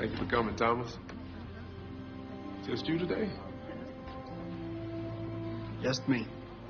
Thank you for coming, Thomas. Just you today? Just me.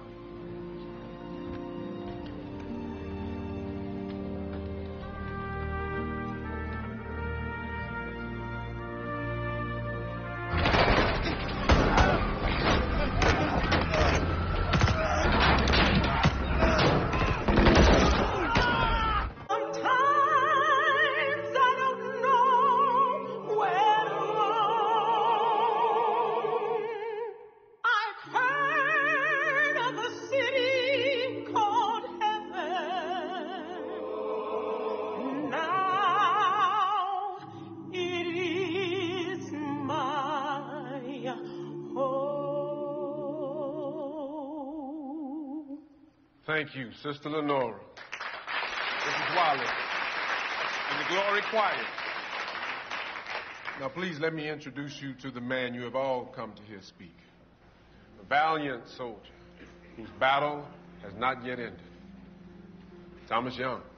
Thank you, Sister Lenora. This is Wally in the Glory Choir. Now, please let me introduce you to the man you have all come to hear speak. A valiant soldier whose battle has not yet ended. Thomas Young.